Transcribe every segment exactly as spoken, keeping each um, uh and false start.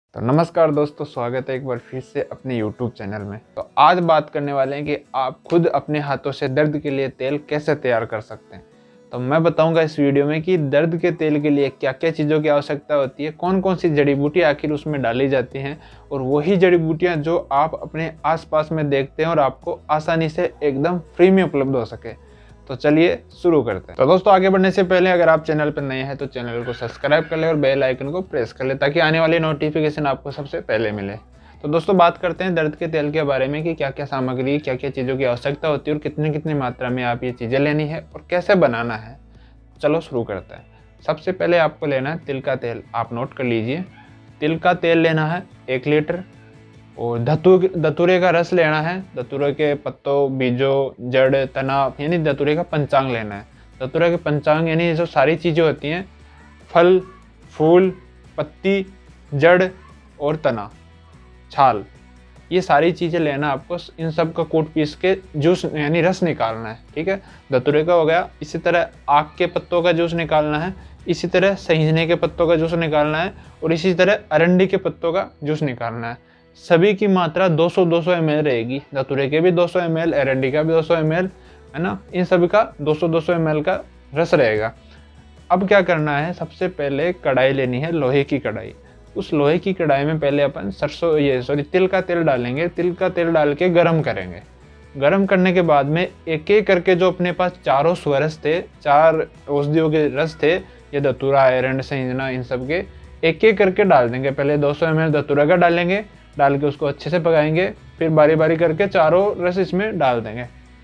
तो नमस्कार दोस्तों, स्वागत है एक बार फिर से अपने यूट्यूब चैनल में। तो आज बात करने वाले हैं कि आप खुद अपने हाथों से दर्द के लिए तेल कैसे तैयार कर सकते हैं। तो मैं बताऊंगा इस वीडियो में कि दर्द के तेल के लिए क्या क्या चीज़ों की आवश्यकता होती है, कौन कौन सी जड़ी बूटियाँ आखिर उसमें डाली जाती हैं और वही जड़ी बूटियाँ जो आप अपने आसपास में देखते हैं और आपको आसानी से एकदम फ्री में उपलब्ध हो सके। तो चलिए शुरू करते हैं। तो दोस्तों, आगे बढ़ने से पहले अगर आप चैनल पर नए हैं तो चैनल को सब्सक्राइब कर ले और बेल आइकन को प्रेस कर ले ताकि आने वाली नोटिफिकेशन आपको सबसे पहले मिले। तो दोस्तों, बात करते हैं दर्द के तेल के बारे में कि क्या क्या सामग्री, क्या क्या चीज़ों की आवश्यकता होती है और कितनी कितनी मात्रा में आप ये चीज़ें लेनी है और कैसे बनाना है। चलो शुरू करते हैं। सबसे पहले आपको लेना है तिल का तेल। आप नोट कर लीजिए, तिल का तेल लेना है एक लीटर। और धतूर धतूरे का रस लेना है। धतूरे के पत्तों, बीजों, जड़, तना यानी धतूरे का पंचांग लेना है। धतूरे के पंचांग यानी जो सारी चीज़ें होती हैं, फल, फूल, पत्ती, जड़ और तना, छाल, ये सारी चीज़ें लेना आपको। इन सब का कूट पीस के जूस यानी रस निकालना है। ठीक है, धतूरे का हो गया। इसी तरह आक के पत्तों का जूस निकालना है। इसी तरह सहीजने के पत्तों का जूस निकालना है और इसी तरह अरंडी के पत्तों का जूस निकालना है। सभी की मात्रा दो सौ दो सौ एम एल रहेगी। धतूरे के भी दो सौ एम एल, अरंडी का भी दो सौ एम एल, है ना। इन सभी का दो सौ दो सौ एम एल का रस रहेगा। अब क्या करना है, सबसे पहले कढ़ाई लेनी है, लोहे की कढ़ाई। उस लोहे की कढ़ाई में पहले अपन सरसों ये सॉरी तिल का तेल डालेंगे। तिल का तेल डाल के गरम करेंगे। गरम करने के बाद में एक एक करके जो अपने पास चारों स्वरस थे, चार औषधियों के रस थे, ये धतूरा, अरंड, सहीजना, इन सब के एक एक करके डाल देंगे। पहले दो सौ एम एल धतूरा का डालेंगे, डाल के उसको अच्छे से पकाएंगे। फिर बारी बारी करके चारों रस इसमें डाल देंगे।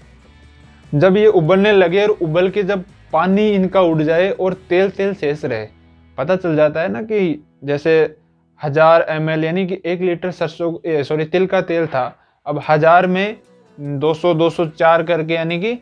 जब ये उबलने लगे और उबल के जब पानी इनका उड़ जाए और तेल तेल शेष रहे, पता चल जाता है ना कि जैसे हजार एम एल यानी कि एक लीटर सरसों सॉरी तिल का तेल था, अब हजार में दो सौ दो सौ चार करके यानी कि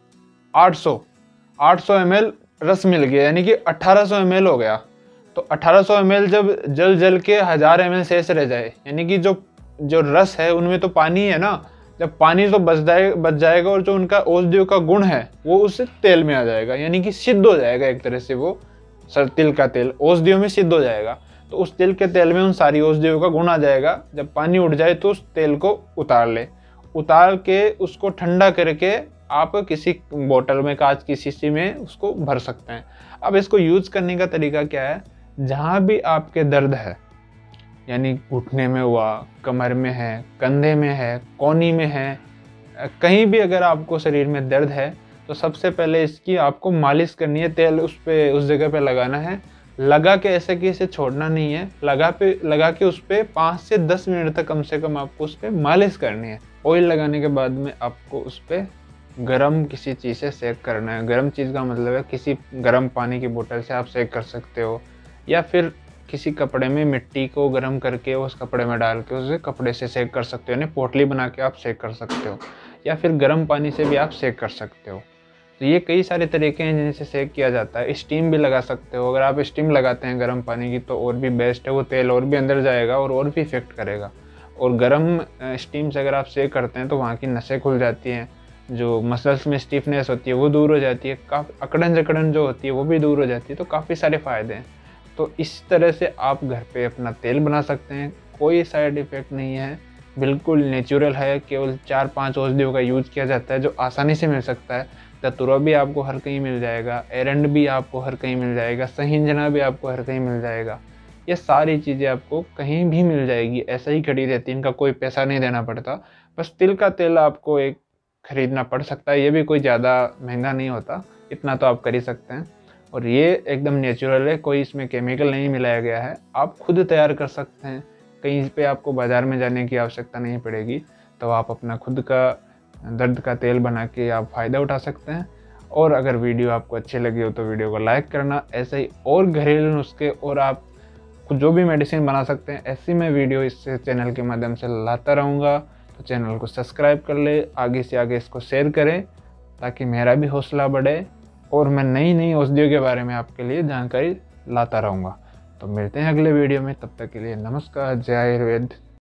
आठ सौ आठ सौ एम एल रस मिल गया, यानी कि अठारह सौ एम एल हो गया। तो अठारह सौ एम एल जब जल जल के हजार एम एल शेष रह जाए, यानी कि जो जो रस है उनमें तो पानी है ना, जब पानी तो बच जाए बच जाएगा और जो उनका औषधियों का गुण है वो उससे तेल में आ जाएगा, यानी कि सिद्ध हो जाएगा एक तरह से। वो सर तिल का तेल औषधियों में सिद्ध हो जाएगा। तो उस तिल के तेल में उन सारी औषधियों का गुण आ जाएगा। जब पानी उड़ जाए तो उस तेल को उतार ले। उतार के उसको ठंडा करके आप किसी बोतल में, कांच की शीशी में उसको भर सकते हैं। अब इसको यूज करने का तरीका क्या है, जहाँ भी आपके दर्द है, यानी घुटने में हुआ, कमर में है, कंधे में है, कोहनी में है, कहीं भी अगर आपको शरीर में दर्द है तो सबसे पहले इसकी आपको मालिश करनी है। तेल उस पे उस जगह पे लगाना है। लगा के ऐसे कि इसे छोड़ना नहीं है। लगा पे लगा के उस पर पाँच से दस मिनट तक कम से कम आपको उस पर मालिश करनी है। ऑयल लगाने के बाद में आपको उस पर गरम किसी चीज़ से सेक करना है। गरम चीज़ का मतलब है किसी गरम पानी की बोतल से आप सेक कर सकते हो, या फिर किसी कपड़े में मिट्टी को गर्म करके उस कपड़े में डाल के उसे कपड़े से सेक कर सकते हो, यानी पोटली बना के आप सेक कर सकते हो, या फिर गर्म पानी से भी आप सेक कर सकते हो। तो ये कई सारे तरीके हैं जिनसे सेक किया जाता है। स्टीम भी लगा सकते हो। अगर आप स्टीम लगाते हैं गर्म पानी की तो और भी बेस्ट है, वो तेल और भी अंदर जाएगा और और भी इफेक्ट करेगा। और गर्म स्टीम से अगर आप सेक करते हैं तो वहाँ की नसें खुल जाती हैं, जो मसल्स में स्टिफनेस होती है वो दूर हो जाती है, काफ़ी अकड़न जकड़न जो होती है वो भी दूर हो जाती है। तो काफ़ी सारे फ़ायदे हैं। तो इस तरह से आप घर पे अपना तेल बना सकते हैं। कोई साइड इफ़ेक्ट नहीं है, बिल्कुल नेचुरल है। केवल चार पांच औषधियों का यूज किया जाता है जो आसानी से मिल सकता है। धतूरा भी आपको हर कहीं मिल जाएगा, एरंड भी आपको हर कहीं मिल जाएगा, सहीजना भी आपको हर कहीं मिल जाएगा। ये सारी चीज़ें आपको कहीं भी मिल जाएगी, ऐसा ही खड़ी रहती है, इनका कोई पैसा नहीं देना पड़ता। बस तिल का तेल आपको एक खरीदना पड़ सकता है। ये भी कोई ज़्यादा महंगा नहीं होता, इतना तो आप कर ही सकते हैं। और ये एकदम नेचुरल है, कोई इसमें केमिकल नहीं मिलाया गया है। आप खुद तैयार कर सकते हैं, कहीं पे आपको बाज़ार में जाने की आवश्यकता नहीं पड़ेगी। तो आप अपना खुद का दर्द का तेल बना के आप फ़ायदा उठा सकते हैं। और अगर वीडियो आपको अच्छी लगी हो तो वीडियो को लाइक करना। ऐसे ही और घरेलू नुस्खे और आप खुद जो भी मेडिसिन बना सकते हैं, ऐसी मैं वीडियो इस चैनल के माध्यम से लाता रहूँगा। तो चैनल को सब्सक्राइब कर ले, आगे से आगे इसको शेयर करें ताकि मेरा भी हौसला बढ़े और मैं नई नई औषधियों के बारे में आपके लिए जानकारी लाता रहूँगा। तो मिलते हैं अगले वीडियो में, तब तक के लिए नमस्कार। जय आयुर्वेद।